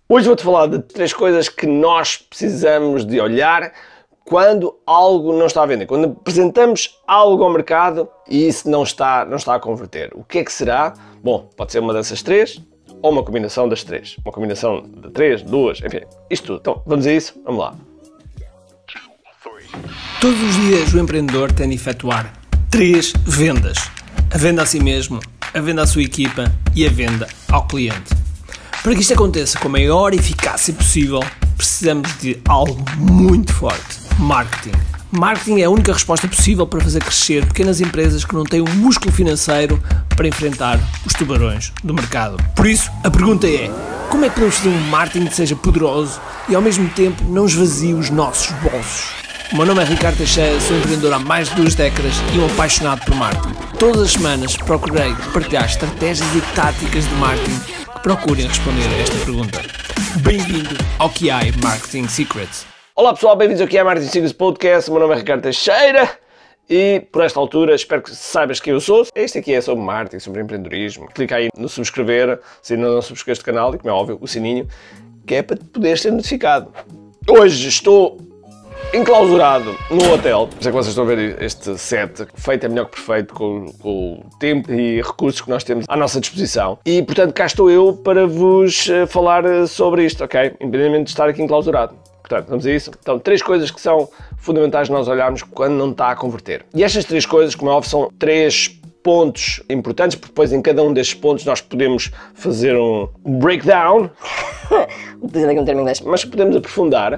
Hoje vou-te falar de 3 coisas que nós precisamos de olhar quando algo não está a vender. Quando apresentamos algo ao mercado e isso não está a converter. O que é que será? Bom, pode ser uma dessas 3 ou uma combinação das 3. Uma combinação de 3, 2, enfim, isto tudo. Então, vamos a isso? Vamos lá. Todos os dias o empreendedor tem de efetuar 3 vendas. A venda a si mesmo, a venda à sua equipa e a venda ao cliente. Para que isto aconteça com a maior eficácia possível, precisamos de algo muito forte: marketing. Marketing é a única resposta possível para fazer crescer pequenas empresas que não têm o músculo financeiro para enfrentar os tubarões do mercado. Por isso, a pergunta é: como é que podemos fazer um marketing que seja poderoso e ao mesmo tempo não esvazie os nossos bolsos? O meu nome é Ricardo Teixeira, sou empreendedor há mais de 2 décadas e um apaixonado por marketing. Todas as semanas procurei partilhar estratégias e táticas de marketing que procurem responder a esta pergunta. Bem-vindo ao QI Marketing Secrets. Olá pessoal, bem-vindos ao QI Marketing Secrets Podcast. O meu nome é Ricardo Teixeira e por esta altura espero que saibas quem eu sou. Este aqui é sobre marketing, sobre empreendedorismo. Clica aí no subscrever, se ainda não subscreveste o canal e, como é óbvio, o sininho, que é para poder ser notificado. Hoje estou enclausurado no hotel. Já que vocês estão a ver este set, feito é melhor que perfeito com o tempo e recursos que nós temos à nossa disposição. E, portanto, cá estou eu para vos falar sobre isto, ok? Independentemente de estar aqui enclausurado. Portanto, vamos a isso? Então, 3 coisas que são fundamentais nós olharmos quando não está a converter. E estas 3 coisas, como é óbvio, são 3 pontos importantes, porque depois em cada um destes pontos nós podemos fazer um breakdown, utilizando aqui um termo inglês, mas podemos aprofundar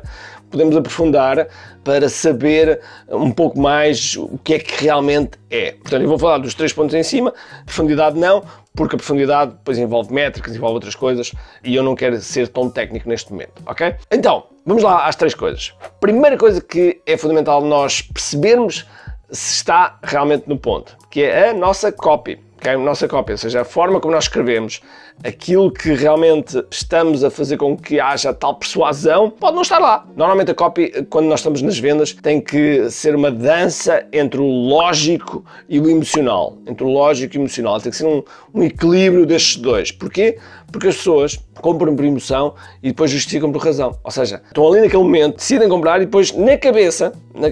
para saber um pouco mais o que é que realmente é. Portanto, eu vou falar dos 3 pontos em cima, profundidade não, porque a profundidade depois envolve métricas, envolve outras coisas e eu não quero ser tão técnico neste momento, ok? Então, vamos lá às 3 coisas. Primeira coisa que é fundamental nós percebermos se está realmente no ponto, que é a nossa copy. Okay? A nossa copy, ou seja, a forma como nós escrevemos, aquilo que realmente estamos a fazer com que haja tal persuasão, pode não estar lá. Normalmente a copy, quando nós estamos nas vendas, tem que ser uma dança entre o lógico e o emocional. Entre o lógico e o emocional. Tem que ser um equilíbrio destes dois. Porquê? Porque as pessoas compram por emoção e depois justificam por razão. Ou seja, estão ali naquele momento, decidem comprar e depois na cabeça,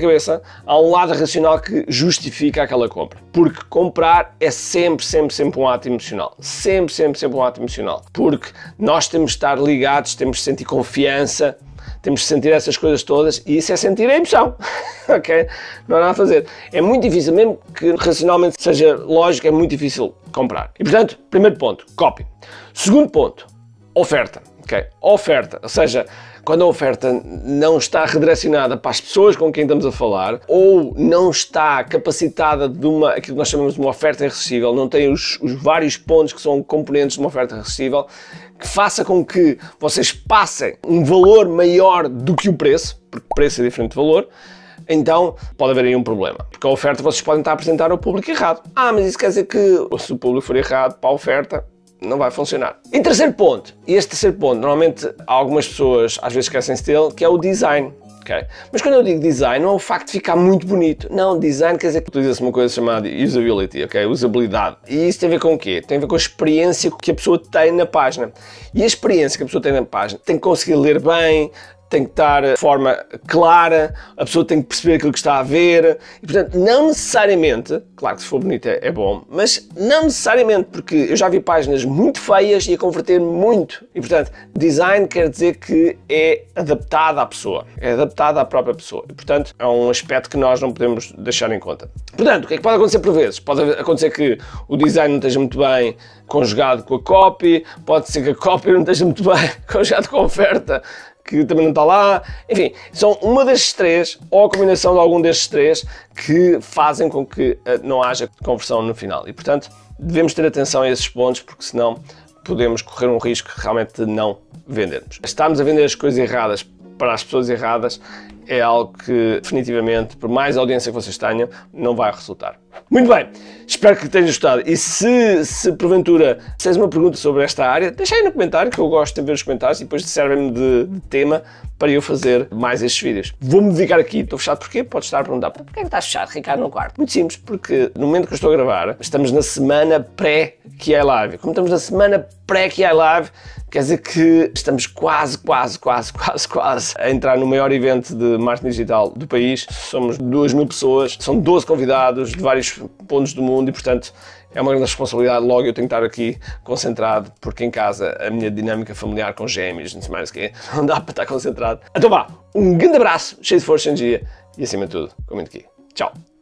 há um lado racional que justifica aquela compra. Porque comprar é sempre um ato emocional. Sempre um ato emocional. Porque nós temos de estar ligados, temos de sentir confiança, temos de sentir essas coisas todas e isso é sentir a emoção. Ok? Não há nada a fazer. É muito difícil, mesmo que racionalmente seja lógico, é muito difícil comprar. E portanto, primeiro ponto, copy. Segundo ponto, oferta. Okay? Oferta, ou seja, quando a oferta não está redirecionada para as pessoas com quem estamos a falar ou não está capacitada de aquilo que nós chamamos de uma oferta irresistível, não tem os vários pontos que são componentes de uma oferta irresistível, que faça com que vocês passem um valor maior do que o preço, porque o preço é diferente de valor, então pode haver aí um problema. Porque a oferta vocês podem estar a apresentar ao público errado. Mas isso quer dizer que se o público for errado para a oferta, não vai funcionar. E terceiro ponto, e este terceiro ponto, normalmente algumas pessoas às vezes esquecem-se dele, que é o design. Okay? Mas quando eu digo design, não é o facto de ficar muito bonito. Não, design quer dizer que utiliza-se uma coisa chamada usability, okay? Usabilidade. E isso tem a ver com o quê? Tem a ver com a experiência que a pessoa tem na página. E a experiência que a pessoa tem na página tem que conseguir ler bem, tem que estar de forma clara, a pessoa tem que perceber aquilo que está a ver e, portanto, não necessariamente, claro que se for bonito é bom, mas não necessariamente, porque eu já vi páginas muito feias e a converter muito. E, portanto, design quer dizer que é adaptado à pessoa, é adaptado à própria pessoa. E, portanto, é um aspecto que nós não podemos deixar em conta. Portanto, o que é que pode acontecer por vezes? Pode acontecer que o design não esteja muito bem conjugado com a copy, pode ser que a copy não esteja muito bem conjugado com a oferta, que também não está lá, enfim, são uma destes 3 ou a combinação de algum destes 3 que fazem com que não haja conversão no final e, portanto, devemos ter atenção a esses pontos porque senão podemos correr um risco realmente de não vendermos. Estamos a vender as coisas erradas para as pessoas erradas é algo que definitivamente, por mais audiência que vocês tenham, não vai resultar. Muito bem, espero que tenham gostado e se porventura tens uma pergunta sobre esta área, deixa aí no comentário, que eu gosto de ver os comentários e depois servem-me de tema para eu fazer mais estes vídeos. Vou-me dedicar aqui, estou fechado porquê? Podes estar a perguntar, porquê é que estás fechado, Ricardo, no quarto? Muito simples, porque no momento que eu estou a gravar, estamos na semana pré-QI Live. Como estamos na semana pré-QI Live, quer dizer que estamos quase a entrar no maior evento de marketing digital do país. Somos 2.000 pessoas, são 12 convidados de vários pontos do mundo e, portanto, é uma grande responsabilidade. Logo eu tenho que estar aqui concentrado, porque em casa a minha dinâmica familiar com gêmeos, não sei mais o quê, não dá para estar concentrado. Então vá, um grande abraço, cheio de força e energia e acima de tudo, comente aqui. Tchau!